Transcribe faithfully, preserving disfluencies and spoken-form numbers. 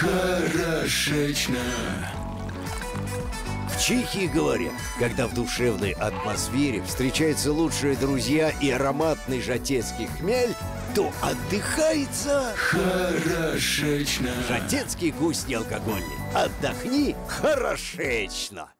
Хорошечно. В Чехии говорят, когда в душевной атмосфере встречаются лучшие друзья и ароматный жатецкий хмель, то отдыхается Хорошечно. жатецкий гусь неалкогольный. Отдохни хорошечно.